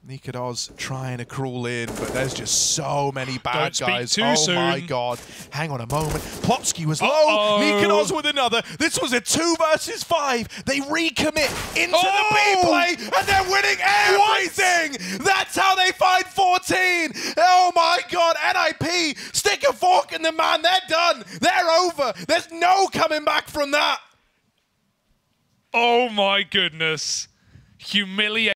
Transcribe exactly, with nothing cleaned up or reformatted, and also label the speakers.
Speaker 1: Nikodos trying to crawl in, but there's just so many bad
Speaker 2: Don't
Speaker 1: guys.
Speaker 2: speak too
Speaker 1: oh
Speaker 2: soon.
Speaker 1: my god. Hang on a moment. Plotski was low.
Speaker 2: Uh-oh.
Speaker 1: Nikodos with another. This was a two versus five. They recommit into
Speaker 2: Oh!
Speaker 1: the B play, and they're winning everything. That's how they find fourteen. Oh my god. N I P, stick a fork in the man. They're done. They're over. There's no coming back from that.
Speaker 2: Oh my goodness. Humiliating.